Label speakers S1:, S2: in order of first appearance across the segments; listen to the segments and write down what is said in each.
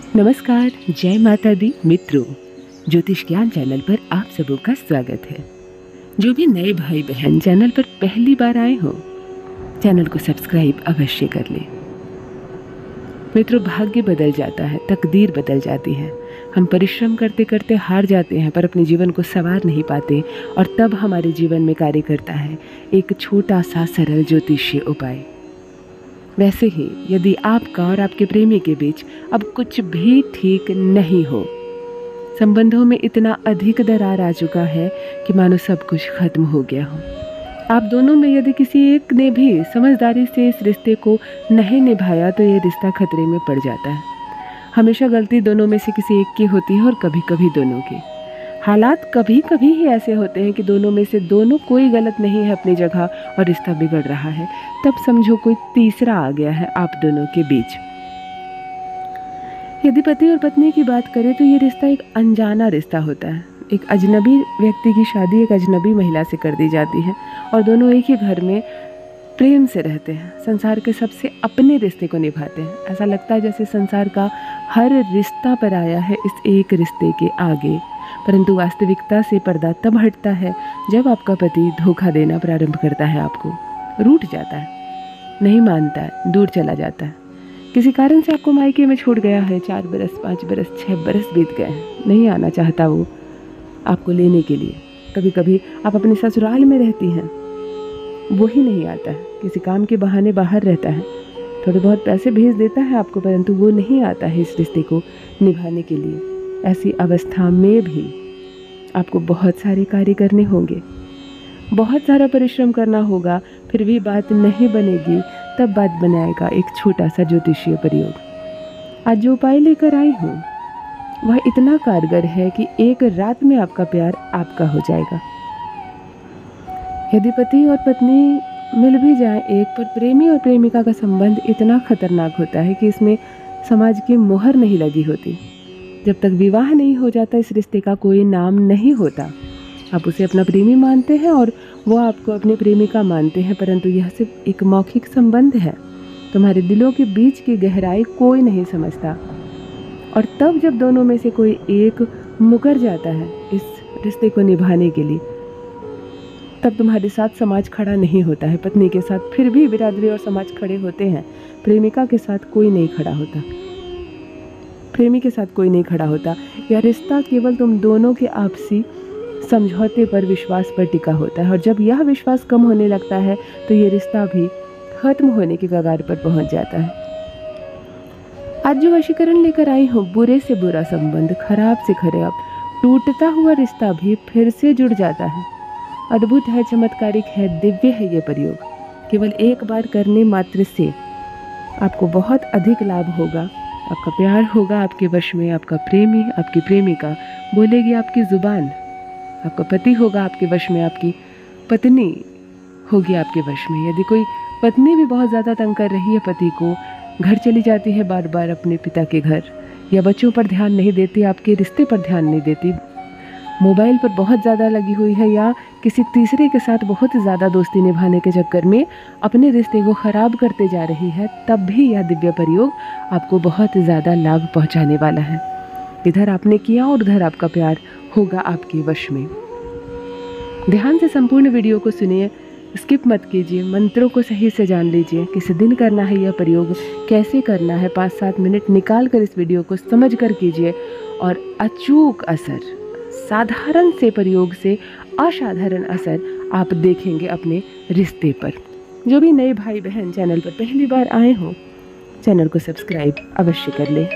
S1: नमस्कार, जय माता दी मित्रों। ज्योतिष ज्ञान चैनल पर आप सबों का स्वागत है। जो भी नए भाई बहन चैनल पर पहली बार आए हो, चैनल को सब्सक्राइब अवश्य कर ले। मित्रों, भाग्य बदल जाता है, तकदीर बदल जाती है। हम परिश्रम करते करते हार जाते हैं, पर अपने जीवन को संवार नहीं पाते, और तब हमारे जीवन में कार्य करता है एक छोटा सा सरल ज्योतिषीय उपाय। वैसे ही यदि आपका और आपके प्रेमी के बीच अब कुछ भी ठीक नहीं हो, संबंधों में इतना अधिक दरार आ चुका है कि मानो सब कुछ खत्म हो गया हो, आप दोनों में यदि किसी एक ने भी समझदारी से इस रिश्ते को नहीं निभाया तो ये रिश्ता खतरे में पड़ जाता है। हमेशा गलती दोनों में से किसी एक की होती है, और कभी कभी दोनों की। हालात कभी कभी ही ऐसे होते हैं कि दोनों में से दोनों कोई गलत नहीं है अपनी जगह और रिश्ता बिगड़ रहा है, तब समझो कोई तीसरा आ गया है आप दोनों के बीच। यदि पति और पत्नी की बात करें तो ये रिश्ता एक अनजाना रिश्ता होता है। एक अजनबी व्यक्ति की शादी एक अजनबी महिला से कर दी जाती है, और दोनों एक ही घर में प्रेम से रहते हैं, संसार के सबसे अपने रिश्ते को निभाते हैं। ऐसा लगता है जैसे संसार का हर रिश्ता पराया है इस एक रिश्ते के आगे। परंतु वास्तविकता से पर्दा तब हटता है जब आपका पति धोखा देना प्रारंभ करता है, आपको रूठ जाता है, नहीं मानता है, दूर चला जाता है। किसी कारण से आपको मायके में छोड़ गया है, 4 बरस, 5 बरस, 6 बरस बीत गए हैं, नहीं आना चाहता वो आपको लेने के लिए। कभी कभी आप अपने ससुराल में रहती हैं, वो ही नहीं आता है, किसी काम के बहाने बाहर रहता है, थोड़े बहुत पैसे भेज देता है आपको, परंतु वो नहीं आता है इस रिश्ते को निभाने के लिए। ऐसी अवस्था में भी आपको बहुत सारे कार्य करने होंगे, बहुत सारा परिश्रम करना होगा, फिर भी बात नहीं बनेगी। तब बात बनाएगा एक छोटा सा ज्योतिषीय प्रयोग। आज जो उपाय लेकर आई हूँ वह इतना कारगर है कि एक रात में आपका प्यार आपका हो जाएगा। यदि पति और पत्नी मिल भी जाए एक, पर प्रेमी और प्रेमिका का संबंध इतना खतरनाक होता है कि इसमें समाज की मोहर नहीं लगी होती। जब तक विवाह नहीं हो जाता इस रिश्ते का कोई नाम नहीं होता। आप उसे अपना प्रेमी मानते हैं और वो आपको अपनी प्रेमिका मानते हैं, परंतु यह सिर्फ एक मौखिक संबंध है। तुम्हारे दिलों के बीच की गहराई कोई नहीं समझता। और तब जब दोनों में से कोई एक मुकर जाता है इस रिश्ते को निभाने के लिए, तब तुम्हारे साथ समाज खड़ा नहीं होता है। पत्नी के साथ फिर भी बिरादरी और समाज खड़े होते हैं, प्रेमिका के साथ कोई नहीं खड़ा होता, प्रेमी के साथ कोई नहीं खड़ा होता। यह रिश्ता केवल तुम दोनों के आपसी समझौते पर, विश्वास पर टिका होता है, और जब यह विश्वास कम होने लगता है तो ये रिश्ता भी खत्म होने के कगार पर पहुंच जाता है। आज जो वशीकरण लेकर आई हूँ, बुरे से बुरा संबंध, खराब से खराब, टूटता हुआ रिश्ता भी फिर से जुड़ जाता है। अद्भुत है, चमत्कारिक है, दिव्य है ये प्रयोग। केवल एक बार करने मात्र से आपको बहुत अधिक लाभ होगा। आपका प्यार होगा आपके वश में, आपका प्रेमी, आपकी प्रेमिका बोलेगी आपकी जुबान, आपका पति होगा आपके वश में, आपकी पत्नी होगी आपके वश में। यदि कोई पत्नी भी बहुत ज़्यादा तंग कर रही है पति को, घर चली जाती है बार बार अपने पिता के घर, या बच्चों पर ध्यान नहीं देती, आपके रिश्ते पर ध्यान नहीं देती, मोबाइल पर बहुत ज़्यादा लगी हुई है, या किसी तीसरे के साथ बहुत ज़्यादा दोस्ती निभाने के चक्कर में अपने रिश्ते को ख़राब करते जा रही है, तब भी यह दिव्य प्रयोग आपको बहुत ज़्यादा लाभ पहुंचाने वाला है। इधर आपने किया और उधर आपका प्यार होगा आपके वश में। ध्यान से संपूर्ण वीडियो को सुनिए, स्किप मत कीजिए, मंत्रों को सही से जान लीजिए। किस दिन करना है यह प्रयोग, कैसे करना है, 5-7 मिनट निकाल कर इस वीडियो को समझ कर कीजिए, और अचूक असर, साधारण से प्रयोग से असाधारण असर आप देखेंगे अपने रिश्ते पर। जो भी नए भाई बहन चैनल पर पहली बार आए हो, चैनल को सब्सक्राइब अवश्य कर लें।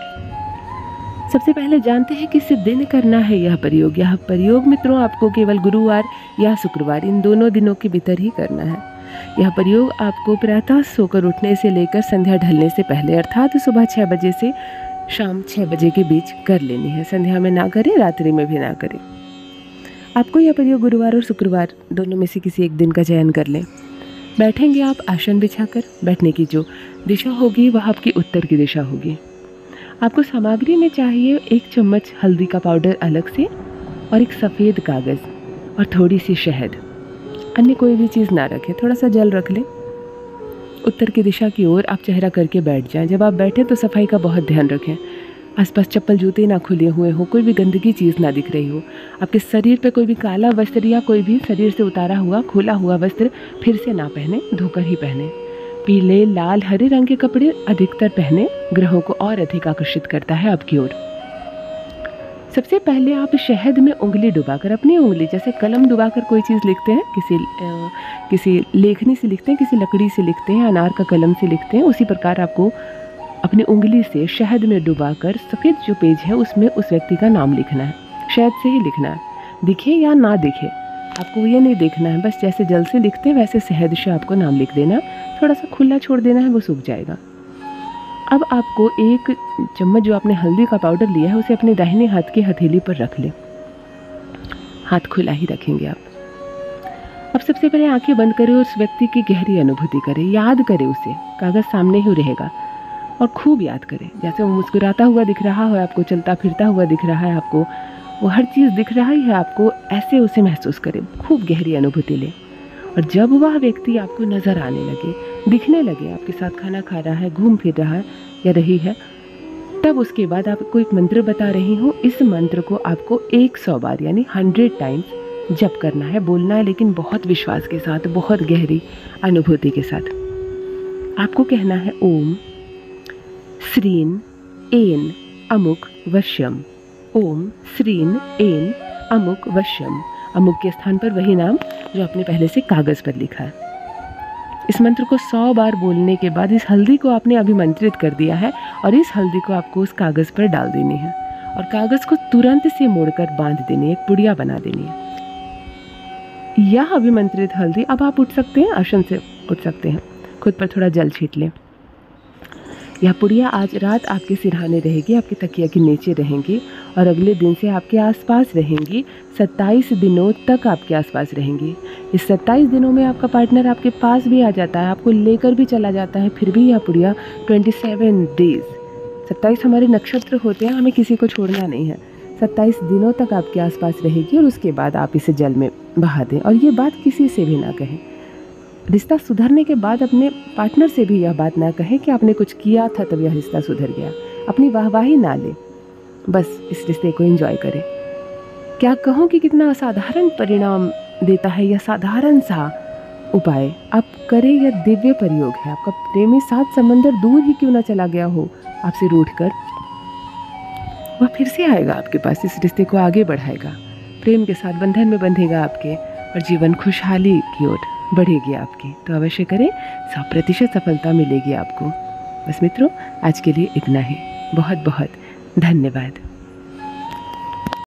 S1: सबसे पहले जानते हैं किस दिन करना है यह प्रयोग। यह प्रयोग मित्रों आपको केवल गुरुवार या शुक्रवार, इन दोनों दिनों के भीतर ही करना है। यह प्रयोग आपको प्रातः सोकर उठने से लेकर संध्या ढलने से पहले, अर्थात सुबह 6 बजे से शाम 6 बजे के बीच कर लेनी है। संध्या में ना करें, रात्रि में भी ना करें। आपको यह प्रयोग गुरुवार और शुक्रवार दोनों में से किसी एक दिन का चयन कर लें। बैठेंगे आप आसन बिछाकर। बैठने की जो दिशा होगी वह आपकी उत्तर की दिशा होगी। आपको सामग्री में चाहिए 1 चम्मच हल्दी का पाउडर अलग से, और एक सफ़ेद कागज़ और थोड़ी सी शहद। अन्य कोई भी चीज़ ना रखें, थोड़ा सा जल रख लें। उत्तर की दिशा की ओर आप चेहरा करके बैठ जाएं। जब आप बैठें तो सफाई का बहुत ध्यान रखें। आसपास चप्पल जूते ना खुले हुए हो, कोई भी गंदगी चीज़ ना दिख रही हो, आपके शरीर पे कोई भी काला वस्त्र या कोई भी शरीर से उतारा हुआ खोला हुआ वस्त्र फिर से ना पहने, धोकर ही पहने। पीले, लाल, हरे रंग के कपड़े अधिकतर पहने, ग्रहों को और अधिक आकर्षित करता है आपकी ओर। सबसे पहले आप शहद में उंगली डुबाकर, अपनी उंगली जैसे कलम डुबाकर कोई चीज़ लिखते हैं, किसी लेखनी से लिखते हैं, किसी लकड़ी से लिखते हैं, अनार का कलम से लिखते हैं, उसी प्रकार आपको अपनी उंगली से शहद में डुबाकर सफ़ेद जो पेज है उसमें उस व्यक्ति का नाम लिखना है। शहद से ही लिखना है, दिखे या ना दिखे, आपको ये नहीं देखना है। बस जैसे जल से लिखते हैं वैसे शहद से आपको नाम लिख देना, थोड़ा सा खुला छोड़ देना है, वो सूख जाएगा। अब आपको एक चम्मच जो आपने हल्दी का पाउडर लिया है उसे अपने दाहिने हाथ की हथेली पर रख लें। हाथ खुला ही रखेंगे आप। अब सबसे पहले आंखें बंद करें और उस व्यक्ति की गहरी अनुभूति करें, याद करें उसे। कागज़ सामने ही रहेगा और खूब याद करें, जैसे वो मुस्कुराता हुआ दिख रहा है आपको, चलता फिरता हुआ दिख रहा है आपको, वो हर चीज़ दिख रहा है आपको, ऐसे उसे महसूस करें, खूब गहरी अनुभूति लें। और जब वह व्यक्ति आपको नज़र आने लगे, दिखने लगे, आपके साथ खाना खा रहा है, घूम फिर रहा है या रही है, तब उसके बाद आपको एक मंत्र बता रही हूँ। इस मंत्र को आपको 100 बार यानी 100 टाइम्स जप करना है, बोलना है, लेकिन बहुत विश्वास के साथ, बहुत गहरी अनुभूति के साथ। आपको कहना है ओम श्रीन एन अमुक वश्यम, ओम श्रीन एन अमुक वश्यम। अमुक के स्थान पर वही नाम जो आपने पहले से कागज़ पर लिखा है। इस मंत्र को 100 बार बोलने के बाद इस हल्दी को आपने अभिमंत्रित कर दिया है और इस हल्दी को आपको उस कागज़ पर डाल देनी है और कागज़ को तुरंत से मोड़कर बांध देनी है, एक पुड़िया बना देनी है। यह अभिमंत्रित हल्दी, अब आप उठ सकते हैं, आसन से उठ सकते हैं, खुद पर थोड़ा जल छीट लें। यह पुड़िया आज रात आपके सिरहाने रहेगी, आपके तकिया के नीचे रहेंगी और अगले दिन से आपके आसपास रहेंगी। 27 दिनों तक आपके आसपास रहेंगी। इस 27 दिनों में आपका पार्टनर आपके पास भी आ जाता है, आपको लेकर भी चला जाता है, फिर भी यह पुड़िया 27 डेज, 27 हमारे नक्षत्र होते हैं, हमें किसी को छोड़ना नहीं है। 27 दिनों तक आपके आसपास रहेगी और उसके बाद आप इसे जल में बहा दें। और ये बात किसी से भी ना कहें। रिश्ता सुधरने के बाद अपने पार्टनर से भी यह बात ना कहें कि आपने कुछ किया था तब यह रिश्ता सुधर गया। अपनी वाहवाही ना ले, बस इस रिश्ते को एंजॉय करें। क्या कहूँ कि कितना असाधारण परिणाम देता है यह साधारण सा उपाय। आप करें, यह दिव्य प्रयोग है। आपका प्रेमी 7 समंदर दूर ही क्यों ना चला गया हो आपसे रूठ कर, वह फिर से आएगा आपके पास, इस रिश्ते को आगे बढ़ाएगा, प्रेम के साथ बंधन में बंधेगा आपके और जीवन खुशहाली की ओर बढ़ेगी आपकी। तो अवश्य करें, 100% सफलता मिलेगी आपको। बस मित्रों, आज के लिए इतना ही। बहुत बहुत धन्यवाद।